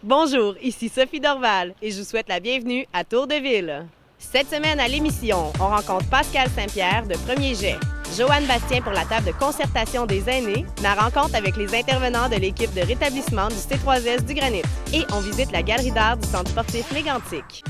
Bonjour, ici Sophie Dorval et je vous souhaite la bienvenue à Tour de Ville. Cette semaine à l'émission, on rencontre Pascal Saint-Pierre de Premier Jet, Joanne Bastien pour la table de concertation des aînés, la rencontre avec les intervenants de l'équipe de rétablissement du C3S du Granit et on visite la galerie d'art du centre sportif Mégantic.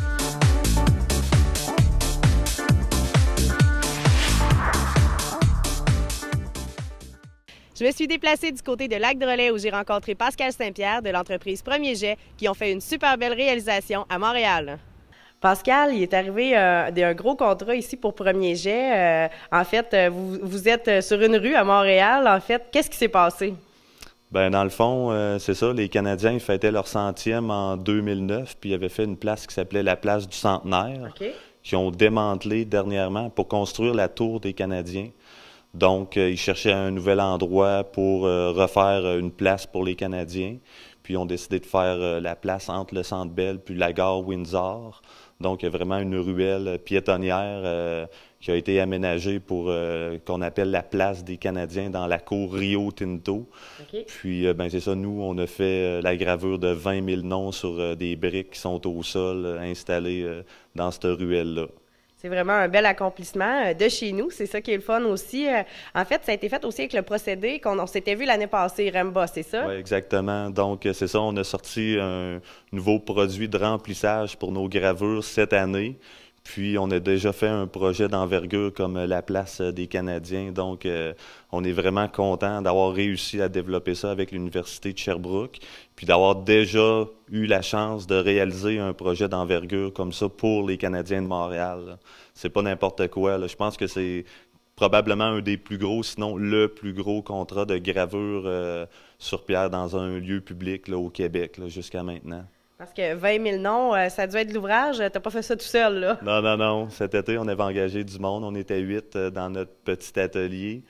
Je me suis déplacée du côté de Lac-Drolet où j'ai rencontré Pascal Saint-Pierre de l'entreprise Premier Jet qui ont fait une super belle réalisation à Montréal. Pascal, il est arrivé d'un gros contrat ici pour Premier Jet. En fait, vous êtes sur une rue à Montréal. En fait, qu'est-ce qui s'est passé? Ben dans le fond, c'est ça, les Canadiens fêtaient leur 100e en 2009, puis ils avaient fait une place qui s'appelait la place du Centenaire, qui ont démantelé dernièrement pour construire la tour des Canadiens. Donc, ils cherchaient un nouvel endroit pour refaire une place pour les Canadiens. Puis, ils ont décidé de faire la place entre le Centre Bell puis la gare Windsor. Donc, il y a vraiment une ruelle piétonnière qui a été aménagée pour qu'on appelle la place des Canadiens dans la cour Rio Tinto. Puis, ben c'est ça, nous, on a fait la gravure de 20 000 noms sur des briques qui sont au sol installées dans cette ruelle-là. C'est vraiment un bel accomplissement de chez nous. C'est ça qui est le fun aussi. En fait, ça a été fait aussi avec le procédé qu'on s'était vu l'année passée, Remba, c'est ça? Oui, exactement. Donc, c'est ça, on a sorti un nouveau produit de remplissage pour nos gravures cette année. Puis, on a déjà fait un projet d'envergure comme la place des Canadiens. Donc, on est vraiment content d'avoir réussi à développer ça avec l'Université de Sherbrooke, puis d'avoir déjà eu la chance de réaliser un projet d'envergure comme ça pour les Canadiens de Montréal. C'est pas n'importe quoi, là. Je pense que c'est probablement un des plus gros, sinon le plus gros contrat de gravure sur pierre dans un lieu public là, au Québec jusqu'à maintenant. Parce que 20 000 noms, ça a dû être de l'ouvrage. T'as pas fait ça tout seul, là? Non, non, non. Cet été, on avait engagé du monde. On était 8 dans notre petit atelier.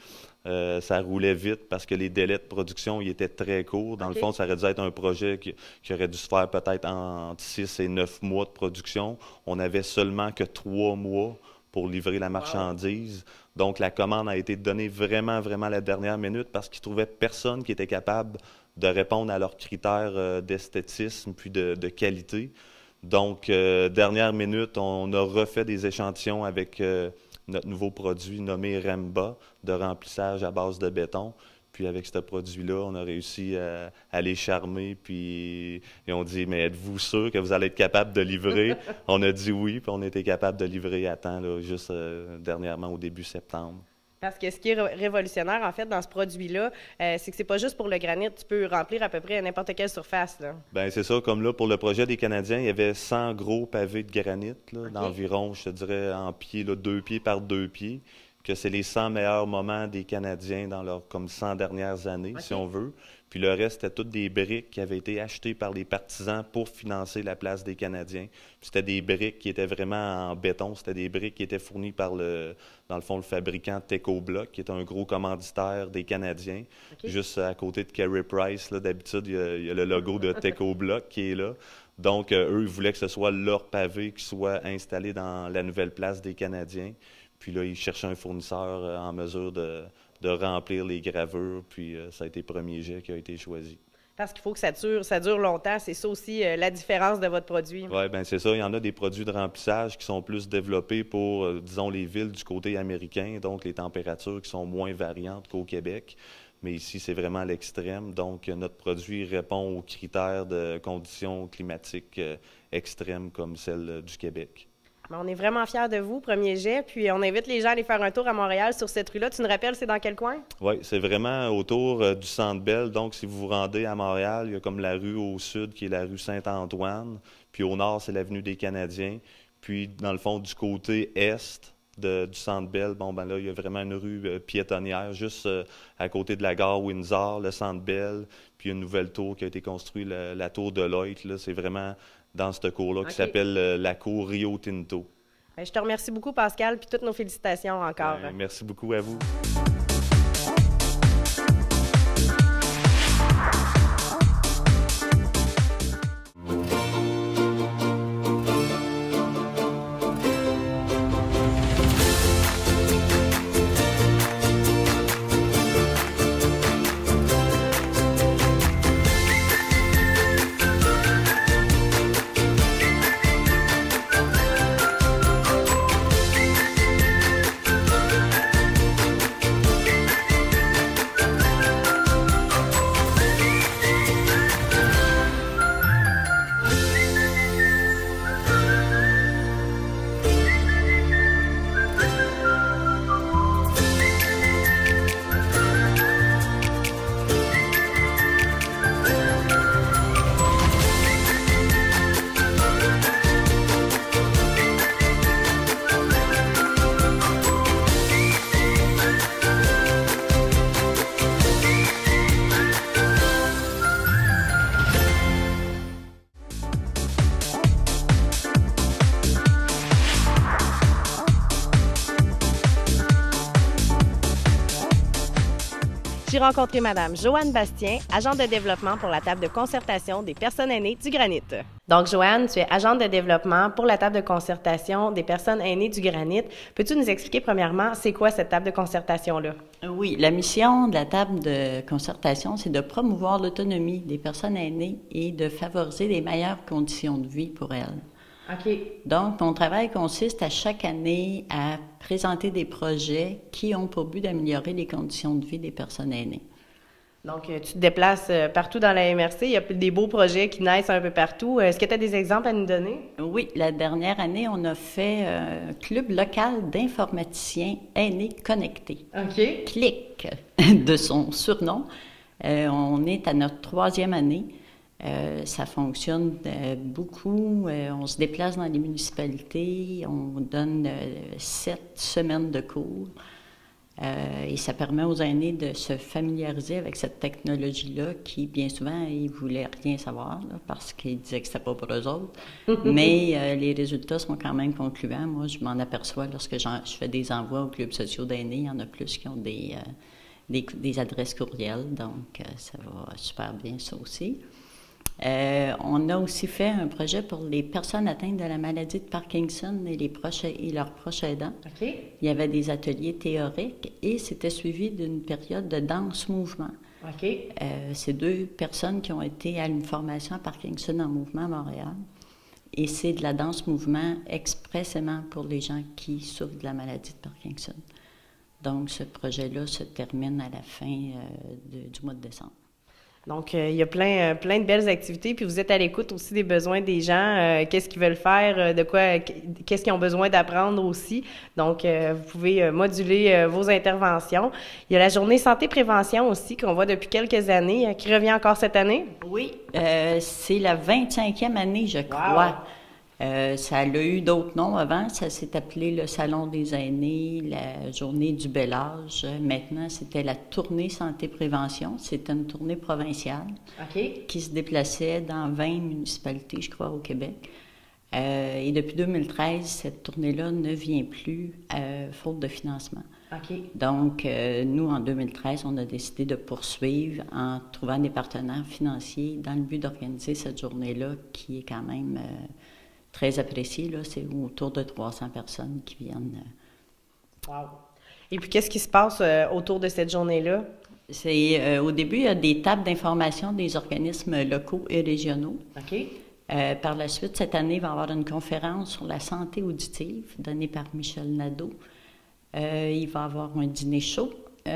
Ça roulait vite parce que les délais de production ils étaient très courts. Dans le fond, ça aurait dû être un projet qui aurait dû se faire peut-être entre 6 et 9 mois de production. On avait seulement que 3 mois pour livrer la marchandise. Donc, la commande a été donnée vraiment, vraiment à la dernière minute parce qu'ils trouvaient personne qui était capable de répondre à leurs critères d'esthétisme puis de qualité. Donc, dernière minute, on a refait des échantillons avec notre nouveau produit nommé Remba, de remplissage à base de béton. Puis avec ce produit-là, on a réussi à les charmer. Puis ils ont dit, mais êtes-vous sûr que vous allez être capable de livrer? On a dit oui, puis on était capable de livrer à temps, là, juste dernièrement au début septembre. Parce que ce qui est révolutionnaire, en fait, dans ce produit-là, c'est que c'est pas juste pour le granit. Tu peux remplir à peu près n'importe quelle surface, là. Bien, c'est ça. Comme là, pour le projet des Canadiens, il y avait 100 gros pavés de granit, là, d'environ, je te dirais, en pieds, là, 2 pieds par 2 pieds, que c'est les 100 meilleurs moments des Canadiens dans leurs comme 100 dernières années, si on veut. Puis le reste, c'était toutes des briques qui avaient été achetées par les partisans pour financer la place des Canadiens. Puis c'était des briques qui étaient vraiment en béton. C'était des briques qui étaient fournies par, dans le fond, le fabricant Teco-Bloc, qui est un gros commanditaire des Canadiens. Juste à côté de Carey Price, là, d'habitude, il y a le logo de Teco-Bloc qui est là. Donc, eux, ils voulaient que ce soit leur pavé qui soit installé dans la nouvelle place des Canadiens. Puis là, ils cherchaient un fournisseur en mesure de remplir les gravures, puis ça a été Premier Jet qui a été choisi. Parce qu'il faut que ça dure longtemps. C'est ça aussi la différence de votre produit. Oui, bien c'est ça. Il y en a des produits de remplissage qui sont plus développés pour, disons, les villes du côté américain, donc les températures qui sont moins variantes qu'au Québec. Mais ici, c'est vraiment à l'extrême. Donc, notre produit répond aux critères de conditions climatiques extrêmes comme celles du Québec. On est vraiment fiers de vous, Premier Jet, puis on invite les gens à aller faire un tour à Montréal sur cette rue-là. Tu nous rappelles, c'est dans quel coin? Oui, c'est vraiment autour du Centre Bell. Donc, si vous vous rendez à Montréal, il y a comme la rue au sud qui est la rue Saint-Antoine, puis au nord, c'est l'avenue des Canadiens. Puis, dans le fond, du côté est du Centre Bell, bon, ben là, il y a vraiment une rue piétonnière, juste à côté de la gare Windsor, le Centre Bell, puis une nouvelle tour qui a été construite, la tour de Lloyd. Là, c'est vraiment dans cette cour-là qui s'appelle la cour Rio Tinto. Bien, je te remercie beaucoup, Pascal, puis toutes nos félicitations encore. Bien, merci beaucoup à vous. J'ai rencontré Madame Joanne Bastien, agente de développement pour la table de concertation des personnes aînées du Granit. Donc, Joanne, tu es agente de développement pour la table de concertation des personnes aînées du Granit. Peux-tu nous expliquer premièrement, c'est quoi cette table de concertation-là? Oui, la mission de la table de concertation, c'est de promouvoir l'autonomie des personnes aînées et de favoriser les meilleures conditions de vie pour elles. OK. Donc, mon travail consiste à chaque année à présenter des projets qui ont pour but d'améliorer les conditions de vie des personnes aînées. Donc, tu te déplaces partout dans la MRC. Il y a des beaux projets qui naissent un peu partout. Est-ce que tu as des exemples à nous donner? Oui, la dernière année, on a fait un club local d'informaticiens aînés connectés. OK. CLIC, de son surnom. On est à notre 3e année. Ça fonctionne beaucoup. On se déplace dans les municipalités. On donne 7 semaines de cours. Et ça permet aux aînés de se familiariser avec cette technologie-là qui, bien souvent, ils ne voulaient rien savoir là, parce qu'ils disaient que c'était pas pour eux autres. Mais les résultats sont quand même concluants. Moi, je m'en aperçois lorsque je fais des envois aux clubs sociaux d'aînés. Il y en a plus qui ont des adresses courriels. Donc, ça va super bien, ça aussi. On a aussi fait un projet pour les personnes atteintes de la maladie de Parkinson et leurs proches aidants. OK. Il y avait des ateliers théoriques et c'était suivi d'une période de danse-mouvement. OK. C'est 2 personnes qui ont été à une formation à Parkinson en mouvement à Montréal. Et c'est de la danse-mouvement expressément pour les gens qui souffrent de la maladie de Parkinson. Donc, ce projet-là se termine à la fin du mois de décembre. Donc, il y a plein de belles activités, puis vous êtes à l'écoute aussi des besoins des gens, qu'est-ce qu'ils veulent faire, qu'est-ce qu'ils ont besoin d'apprendre aussi. Donc, vous pouvez moduler vos interventions. Il y a la journée santé-prévention aussi, qu'on voit depuis quelques années, qui revient encore cette année. Oui, c'est la 25e année, je crois. Wow. Ça a eu d'autres noms avant. Ça s'est appelé le Salon des aînés, la Journée du bel âge. Maintenant, c'était la Tournée santé-prévention. C'était une tournée provinciale qui se déplaçait dans 20 municipalités, je crois, au Québec. Et depuis 2013, cette tournée-là ne vient plus, faute de financement. Donc, nous, en 2013, on a décidé de poursuivre en trouvant des partenaires financiers dans le but d'organiser cette journée-là qui est quand même... très apprécié, là, c'est autour de 300 personnes qui viennent. Wow! Et puis, qu'est-ce qui se passe autour de cette journée-là? C'est, au début, il y a des tables d'information des organismes locaux et régionaux. OK. Par la suite, cette année, il va y avoir une conférence sur la santé auditive donnée par Michel Nadeau. Il va y avoir un dîner chaud.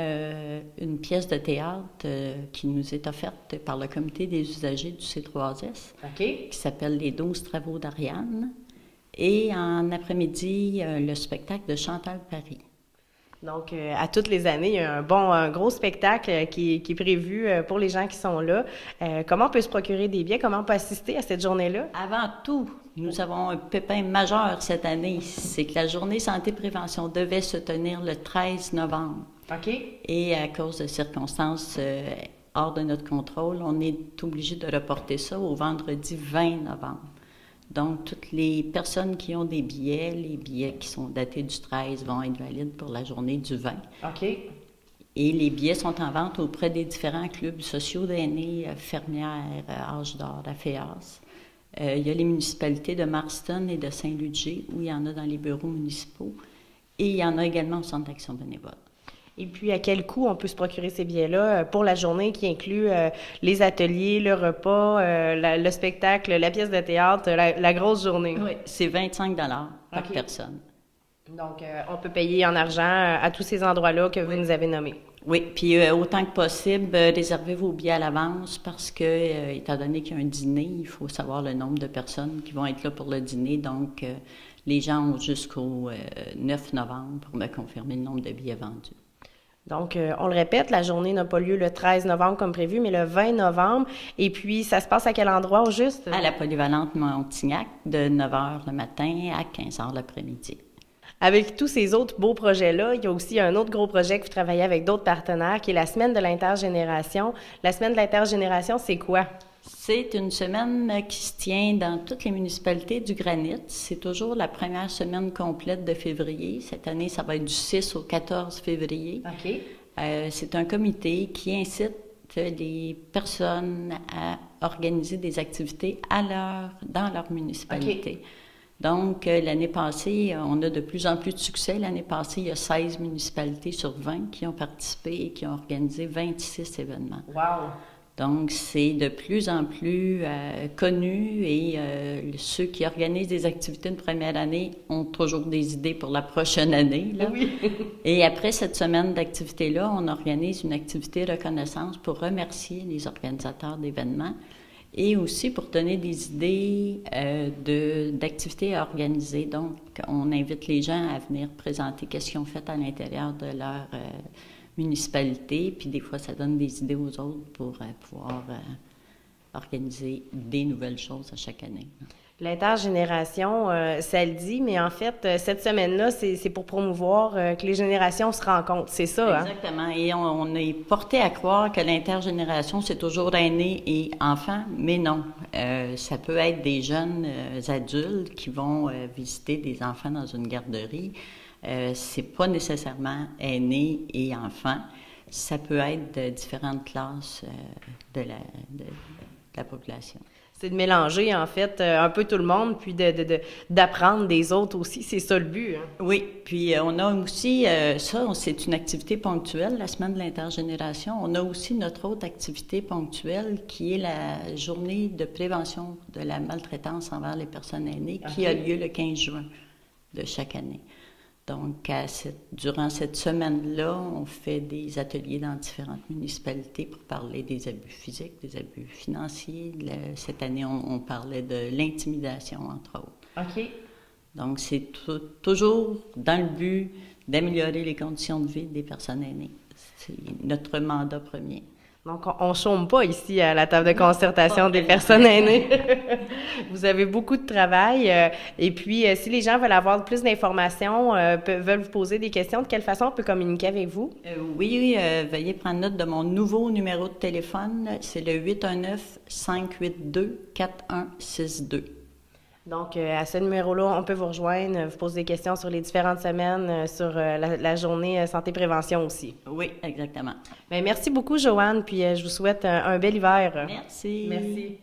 Une pièce de théâtre qui nous est offerte par le comité des usagers du C3S, qui s'appelle Les 12 travaux d'Ariane. Et en après-midi, le spectacle de Chantal Paris. Donc, à toutes les années, il y a un gros spectacle qui est prévu pour les gens qui sont là. Comment on peut se procurer des billets? Comment on peut assister à cette journée-là? Avant tout, nous avons un pépin majeur cette année. C'est que la journée santé-prévention devait se tenir le 13 novembre. OK. Et à cause de circonstances hors de notre contrôle, on est obligé de reporter ça au vendredi 20 novembre. Donc, toutes les personnes qui ont des billets, les billets qui sont datés du 13 vont être valides pour la journée du 20. OK. Et les billets sont en vente auprès des différents clubs sociaux d'aînés, Fermières, Âge d'or, la FEAS. Il y a les municipalités de Marston et de Saint-Ludger, où il y en a dans les bureaux municipaux. Et il y en a également au Centre d'action bénévole. Et puis, à quel coût on peut se procurer ces billets-là pour la journée qui inclut les ateliers, le repas, le spectacle, la pièce de théâtre, la grosse journée? Oui, c'est 25 $ par personne. Donc, on peut payer en argent à tous ces endroits-là que vous nous avez nommés. Oui, puis autant que possible, réservez vos billets à l'avance parce que, étant donné qu'il y a un dîner, il faut savoir le nombre de personnes qui vont être là pour le dîner. Donc, les gens ont jusqu'au 9 novembre pour me confirmer le nombre de billets vendus. Donc, on le répète, la journée n'a pas lieu le 13 novembre comme prévu, mais le 20 novembre. Et puis, ça se passe à quel endroit au juste? À la polyvalente Montignac, de 9 h le matin à 15 h l'après-midi. Avec tous ces autres beaux projets-là, il y a aussi un autre gros projet que vous travaillez avec d'autres partenaires, qui est la Semaine de l'intergénération. La Semaine de l'intergénération, c'est quoi? C'est une semaine qui se tient dans toutes les municipalités du Granit. C'est toujours la première semaine complète de février. Cette année, ça va être du 6 au 14 février. OK. c'est un comité qui incite les personnes à organiser des activités dans leur municipalité. Okay. Donc, l'année passée, on a de plus en plus de succès. L'année passée, il y a 16 municipalités sur 20 qui ont participé et qui ont organisé 26 événements. Wow! Donc, c'est de plus en plus connu et ceux qui organisent des activités une première année ont toujours des idées pour la prochaine année. Là. Oui. Et après cette semaine d'activité-là, on organise une activité reconnaissance pour remercier les organisateurs d'événements et aussi pour donner des idées d'activités à organiser. Donc, on invite les gens à venir présenter qu'est-ce qu'ils ont fait à l'intérieur de leur municipalité, puis des fois, ça donne des idées aux autres pour pouvoir organiser des nouvelles choses à chaque année. L'intergénération, ça le dit, mais en fait, cette semaine-là, c'est pour promouvoir que les générations se rencontrent, c'est ça, hein? Exactement, et on est porté à croire que l'intergénération, c'est toujours aînés et enfants, mais non. Ça peut être des jeunes adultes qui vont visiter des enfants dans une garderie. C'est pas nécessairement aînés et enfants. Ça peut être de différentes classes de la population. C'est de mélanger, en fait, un peu tout le monde, puis d'apprendre des autres aussi. C'est ça le but. Hein? Oui, puis on a aussi, ça, c'est une activité ponctuelle, la semaine de l'intergénération. On a aussi notre autre activité ponctuelle qui est la journée de prévention de la maltraitance envers les personnes aînées, qui a lieu le 15 juin de chaque année. Donc, durant cette semaine-là, on fait des ateliers dans différentes municipalités pour parler des abus physiques, des abus financiers. Cette année, on parlait de l'intimidation, entre autres. OK. Donc, c'est toujours dans le but d'améliorer les conditions de vie des personnes aînées. C'est notre mandat premier. Donc, on ne chôme pas ici à la table de concertation des personnes aînées. Vous avez beaucoup de travail. Et puis, si les gens veulent avoir plus d'informations, veulent vous poser des questions, de quelle façon on peut communiquer avec vous? Oui, veuillez prendre note de mon nouveau numéro de téléphone. C'est le 819-582-4162. Donc, à ce numéro-là, on peut vous rejoindre, vous poser des questions sur les différentes semaines, sur la journée santé-prévention aussi. Oui, exactement. Bien, merci beaucoup, Joanne, puis je vous souhaite un bel hiver. Merci. Merci.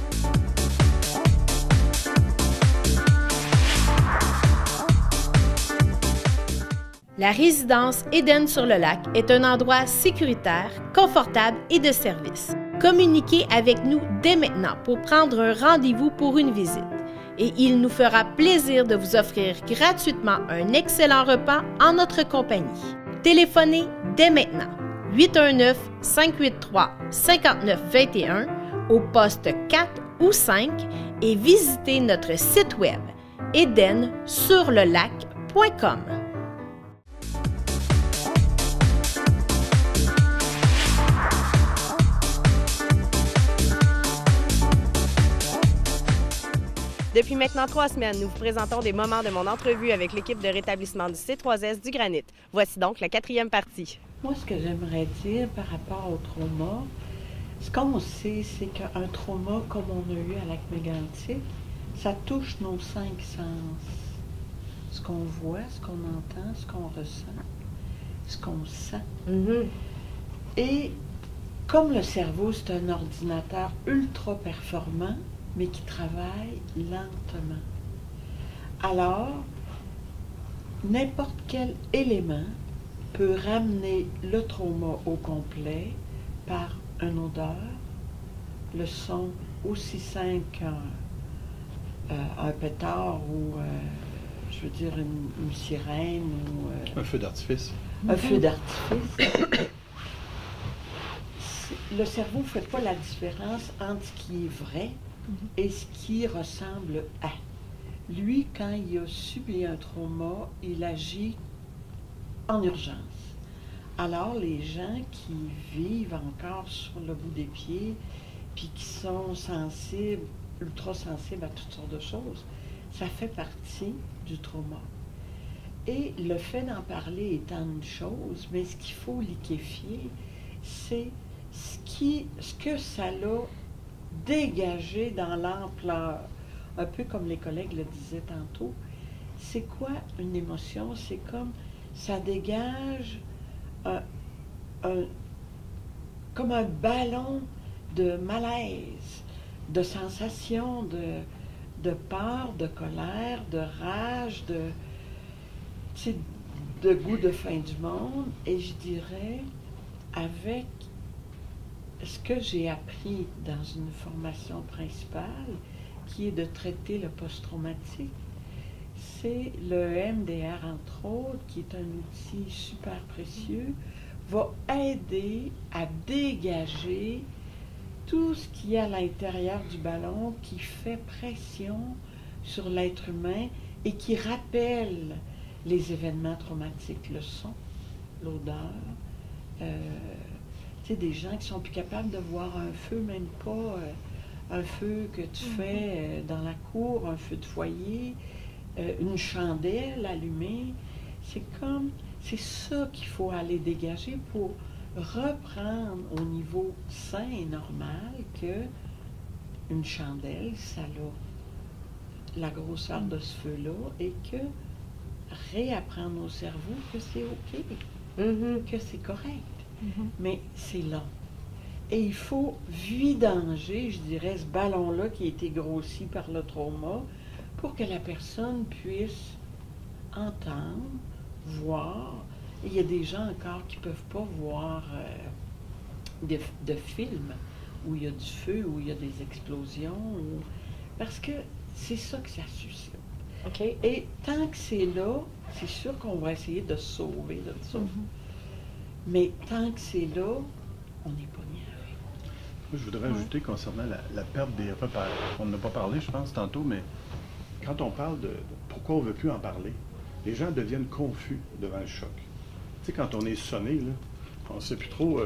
La résidence Éden-sur-le-Lac est un endroit sécuritaire, confortable et de service. Communiquez avec nous dès maintenant pour prendre un rendez-vous pour une visite. Et il nous fera plaisir de vous offrir gratuitement un excellent repas en notre compagnie. Téléphonez dès maintenant 819-583-5921 au poste 4 ou 5 et visitez notre site web edensurlelac.com. Depuis maintenant 3 semaines, nous vous présentons des moments de mon entrevue avec l'équipe de rétablissement du C3S du Granit. Voici donc la 4e partie. Moi, ce que j'aimerais dire par rapport au trauma, ce qu'on sait, c'est qu'un trauma comme on a eu à Lac-Mégantic, ça touche nos 5 sens. Ce qu'on voit, ce qu'on entend, ce qu'on ressent, ce qu'on sent. Mm-hmm. Et comme le cerveau, c'est un ordinateur ultra performant, mais qui travaille lentement. Alors, n'importe quel élément peut ramener le trauma au complet par une odeur, le son aussi simple qu'un pétard ou, je veux dire, une sirène ou... un feu d'artifice. Un feu d'artifice. Le cerveau ne fait pas la différence entre ce qui est vrai et ce qui ressemble à. Lui, quand il a subi un trauma, il agit en urgence. Alors, les gens qui vivent encore sur le bout des pieds, puis qui sont sensibles, ultra sensibles à toutes sortes de choses, ça fait partie du trauma. Et le fait d'en parler étant une chose, mais ce qu'il faut liquéfier, c'est ce que ça l'a dégagé dans l'ampleur. Un peu comme les collègues le disaient tantôt. C'est quoi une émotion? C'est comme ça dégage comme un ballon de malaise, de sensations, de peur, de colère, de rage, de goût de fin du monde. Et je dirais, avec ce que j'ai appris dans une formation principale, qui est de traiter le post-traumatique, c'est le MDR, entre autres, qui est un outil super précieux, va aider à dégager tout ce qu'il y a à l'intérieur du ballon qui fait pression sur l'être humain et qui rappelle les événements traumatiques, le son, l'odeur. Tu sais, des gens qui sont plus capables de voir un feu, même pas un feu que tu fais dans la cour, un feu de foyer, une chandelle allumée. C'est ça qu'il faut aller dégager pour reprendre au niveau sain et normal que une chandelle, ça a la grosseur de ce feu-là et que réapprendre au cerveau que c'est OK, que c'est correct. Mais c'est long. Et il faut vidanger, je dirais, ce ballon-là qui a été grossi par le trauma pour que la personne puisse entendre, voir. Et il y a des gens encore qui ne peuvent pas voir de films où il y a du feu, où il y a des explosions, parce que c'est ça que ça suscite. Okay. Et tant que c'est là, c'est sûr qu'on va essayer de se sauver de ça. Mais tant que c'est là, on n'est pas mis avec. Moi, je voudrais ajouter concernant la perte des repères. On n'a pas parlé, je pense, tantôt, mais quand on parle de pourquoi on ne veut plus en parler, les gens deviennent confus devant le choc. Tu sais, quand on est sonné, là, on ne sait plus trop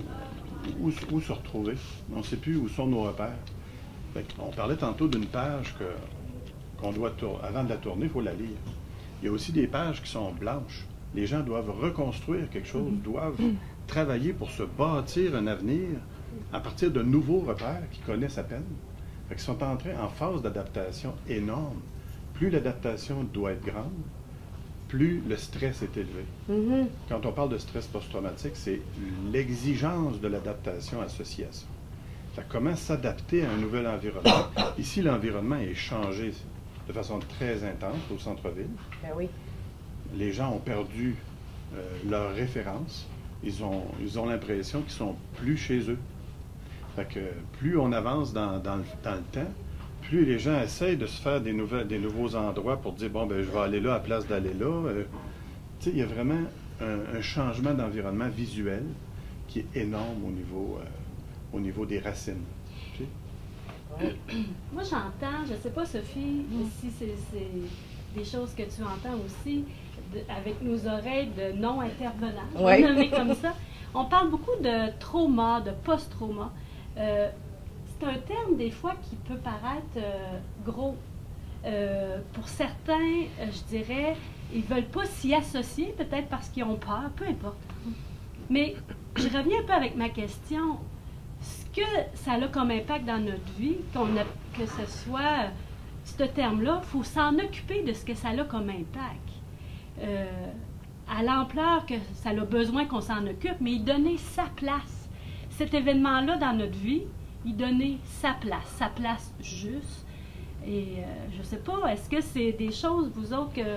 où se retrouver. On ne sait plus où sont nos repères. On parlait tantôt d'une page qu'on doit avant de la tourner, il faut la lire. Il y a aussi des pages qui sont blanches. Les gens doivent reconstruire quelque chose, doivent travailler pour se bâtir un avenir à partir de nouveaux repères qu'ils connaissent à peine. Ils sont en phase d'adaptation énorme. Plus l'adaptation doit être grande, plus le stress est élevé. Quand on parle de stress post-traumatique, c'est l'exigence de l'adaptation associée à ça. Comment s'adapter à un nouvel environnement? Ici, l'environnement est changé de façon très intense au centre-ville. Ben oui. Les gens ont perdu leurs références. Ils ont l'impression qu'ils sont plus chez eux. Fait que plus on avance dans le temps, plus les gens essayent de se faire des nouveaux endroits pour dire, bon, ben je vais aller là à la place d'aller là. Tu sais, il y a vraiment un changement d'environnement visuel qui est énorme au niveau des racines. Tu sais? Moi, j'entends, je ne sais pas, Sophie, si c'est des choses que tu entends aussi, avec nos oreilles de non-intervenants, je vais le nommer comme ça. On parle beaucoup de trauma, de post-trauma. C'est un terme, des fois, qui peut paraître gros. Pour certains, je dirais, ils ne veulent pas s'y associer, peut-être parce qu'ils ont peur, peu importe. Mais je reviens un peu avec ma question. Ce que ça a comme impact dans notre vie, que ce soit ce terme-là, il faut s'en occuper de ce que ça a comme impact. À l'ampleur que ça a besoin qu'on s'en occupe, mais y donner sa place. Cet événement-là dans notre vie, y donner sa place juste. Et je ne sais pas, est-ce que c'est des choses, vous autres, que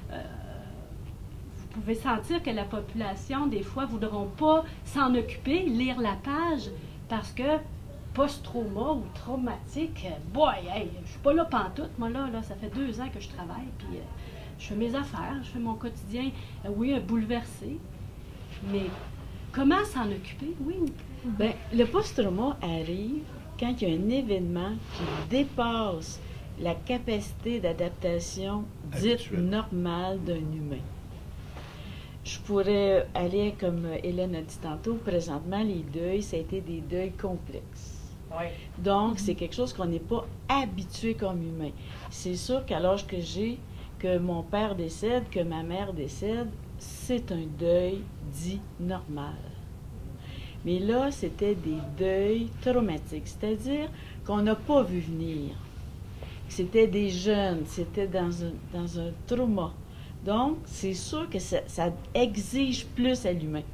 vous pouvez sentir que la population, des fois, ne voudront pas s'en occuper, lire la page, parce que post-trauma ou traumatique, boy, hey, je suis pas là pantoute, moi là, ça fait 2 ans que je travaille, puis je fais mes affaires, je fais mon quotidien, oui, bouleversé, mais comment s'en occuper, oui? Bien, le post-trauma arrive quand il y a un événement qui dépasse la capacité d'adaptation dite normale d'un humain. Je pourrais aller, comme Hélène a dit tantôt, présentement, les deuils, ça a été des deuils complexes. Oui. Donc, c'est quelque chose qu'on n'est pas habitué comme humain. C'est sûr qu'à l'âge que j'ai, que mon père décède, que ma mère décède, c'est un deuil dit normal. Mais là, c'était des deuils traumatiques, c'est-à-dire qu'on n'a pas vu venir. C'était des jeunes, c'était dans un trauma. Donc, c'est sûr que ça exige plus à l'humain.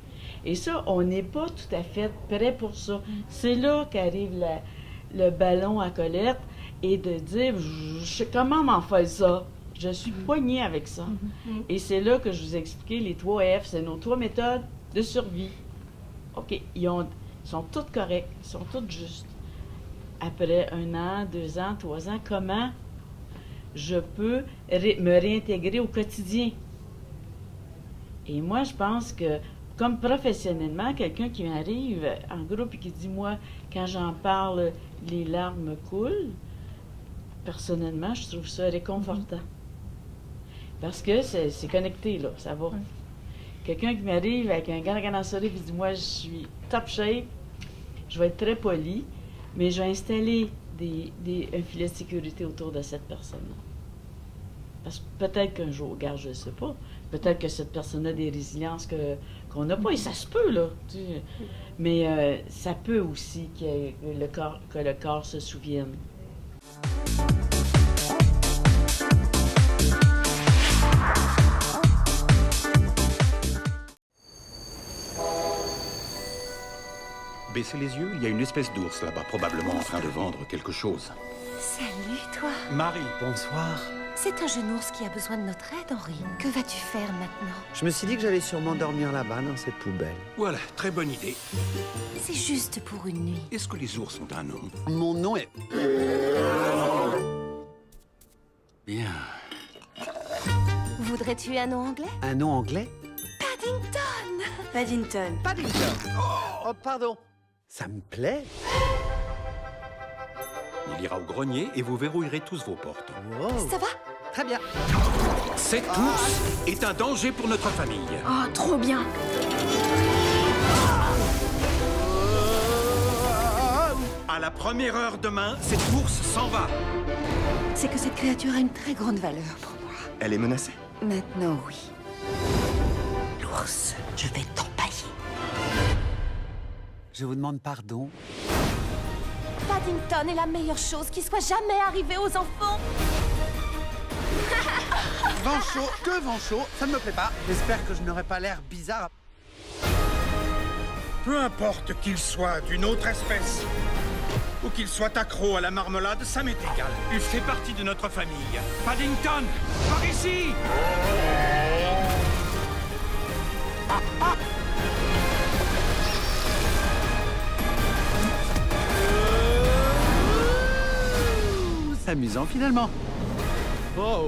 Et ça, on n'est pas tout à fait prêt pour ça. C'est là qu'arrive le ballon à Colette et de dire, comment m'en faire ça? Je suis poignée avec ça. Et c'est là que je vous ai expliqué les 3 F, c'est nos 3 méthodes de survie. OK, ils sont toutes correctes, ils sont toutes justes. Après 1 an, 2 ans, 3 ans, comment je peux me réintégrer au quotidien? Et moi, je pense que, comme professionnellement, quelqu'un qui m'arrive en groupe et qui dit, moi, quand j'en parle, les larmes coulent, personnellement, je trouve ça réconfortant. Parce que c'est connecté, là, ça va. Quelqu'un qui m'arrive avec un grand sourire et dit, moi, je suis top shape, je vais être très poli, mais je vais installer un filet de sécurité autour de cette personne-là. Parce que peut-être qu'un jour, regarde, je ne sais pas, peut-être que cette personne a des résiliences qu'on n'a pas, et ça se peut, là. Tu sais. Mais ça peut aussi que le corps se souvienne. Baissez les yeux, il y a une espèce d'ours là-bas, probablement en train de vendre quelque chose. Salut, toi. Marie, bonsoir. C'est un jeune ours qui a besoin de notre aide, Henri. Que vas-tu faire maintenant? Je me suis dit que j'allais sûrement dormir là-bas, dans cette poubelle. Voilà, très bonne idée. C'est juste pour une nuit. Est-ce que les ours ont un nom? Mon nom est... Bien. Voudrais-tu un nom anglais? Un nom anglais? Paddington. Paddington. Paddington. Oh, pardon. Ça me plaît. Il ira au grenier et vous verrouillerez tous vos portes. Wow. Ça va? Très bien. Cet ours est un danger pour notre famille. Oh, trop bien. À la première heure demain, cet ours s'en va. C'est que cette créature a une très grande valeur pour moi. Elle est menacée? Maintenant, oui. L'ours, je vais t'empailler. Je vous demande pardon. Paddington est la meilleure chose qui soit jamais arrivée aux enfants. Vent chaud, que vent chaud, ça ne me plaît pas. J'espère que je n'aurai pas l'air bizarre. Peu importe qu'il soit d'une autre espèce ou qu'il soit accro à la marmelade, ça m'est égal. Il fait partie de notre famille. Paddington, par ici! C'est amusant finalement. Oh.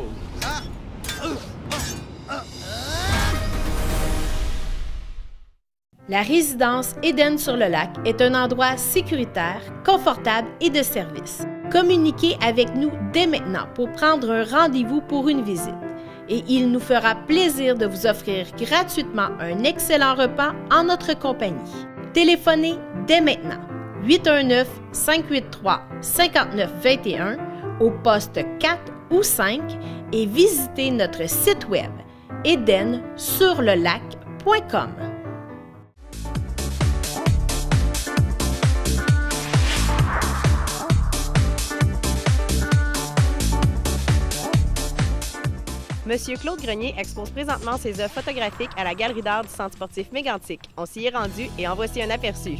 La résidence Éden-sur-le-Lac est un endroit sécuritaire, confortable et de service. Communiquez avec nous dès maintenant pour prendre un rendez-vous pour une visite. Et il nous fera plaisir de vous offrir gratuitement un excellent repas en notre compagnie. Téléphonez dès maintenant 819-583-5921 au poste 4 ou 5 et visitez notre site web edensurlelac.com. Monsieur Claude Grenier expose présentement ses œuvres photographiques à la Galerie d'art du Centre sportif Mégantic. On s'y est rendu et en voici un aperçu.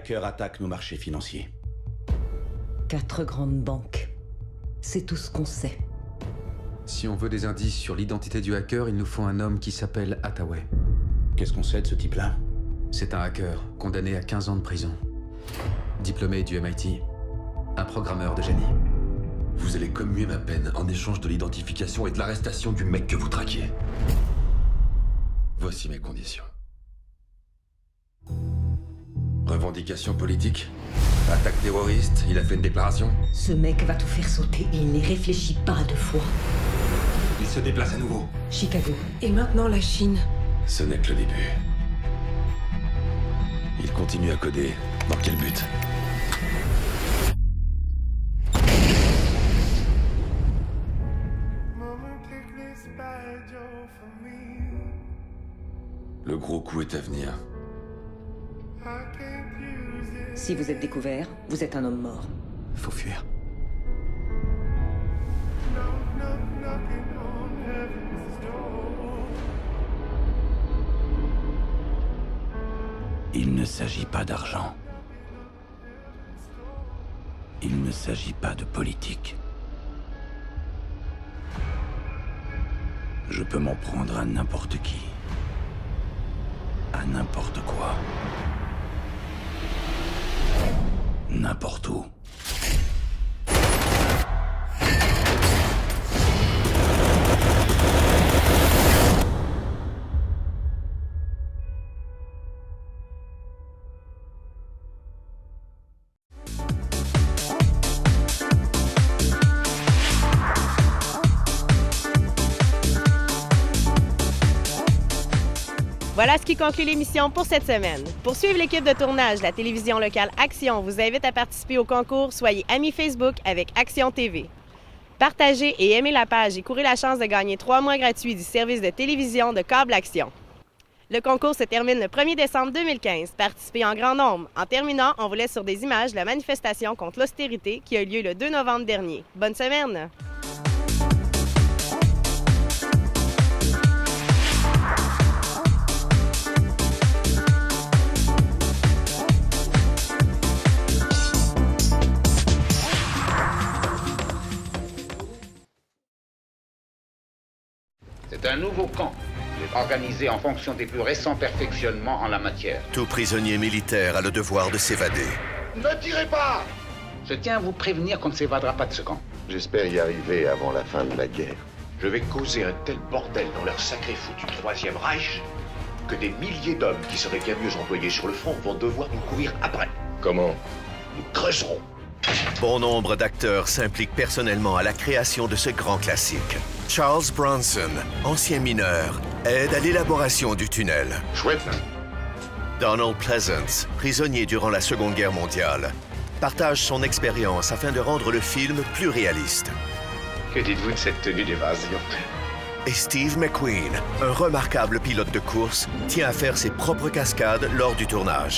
hackers attaquent nos marchés financiers. 4 grandes banques. C'est tout ce qu'on sait. Si on veut des indices sur l'identité du hacker, il nous faut un homme qui s'appelle Hathaway. Qu'est-ce qu'on sait de ce type-là? C'est un hacker, condamné à 15 ans de prison. Diplômé du MIT. Un programmeur de génie. Vous allez commuer ma peine en échange de l'identification et de l'arrestation du mec que vous traquiez. Voici mes conditions. Revendication politique. Attaque terroriste, il a fait une déclaration. Ce mec va tout faire sauter et il n'y réfléchit pas 2 fois. Il se déplace à nouveau. Chicago. Et maintenant la Chine. Ce n'est que le début. Il continue à coder. Dans quel but? Le gros coup est à venir. Si vous êtes découvert, vous êtes un homme mort. Faut fuir. Il ne s'agit pas d'argent. Il ne s'agit pas de politique. Je peux m'en prendre à n'importe qui. À n'importe quoi. N'importe où. Voilà ce qui conclut l'émission pour cette semaine. Pour suivre l'équipe de tournage de la télévision locale Action vous invite à participer au concours Soyez amis Facebook avec Action TV. Partagez et aimez la page et courez la chance de gagner 3 mois gratuits du service de télévision de câble Action. Le concours se termine le 1er décembre 2015. Participez en grand nombre. En terminant, on vous laisse sur des images de la manifestation contre l'austérité qui a eu lieu le 2 novembre dernier. Bonne semaine! C'est un nouveau camp. Il est organisé en fonction des plus récents perfectionnements en la matière. Tout prisonnier militaire a le devoir de s'évader. Ne tirez pas! Je tiens à vous prévenir qu'on ne s'évadera pas de ce camp. J'espère y arriver avant la fin de la guerre. Je vais causer un tel bordel dans leur sacré foutu Troisième Reich que des milliers d'hommes qui seraient bien mieux employés sur le front vont devoir nous courir après. Comment? Nous creuserons. Bon nombre d'acteurs s'impliquent personnellement à la création de ce grand classique. Charles Bronson, ancien mineur, aide à l'élaboration du tunnel. Chouette. Donald Pleasance, prisonnier durant la Seconde Guerre mondiale, partage son expérience afin de rendre le film plus réaliste. Que dites-vous de cette tenue d'évasion? Et Steve McQueen, un remarquable pilote de course, tient à faire ses propres cascades lors du tournage.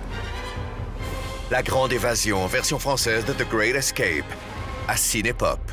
La Grande Évasion, version française de The Great Escape, à Cinépop.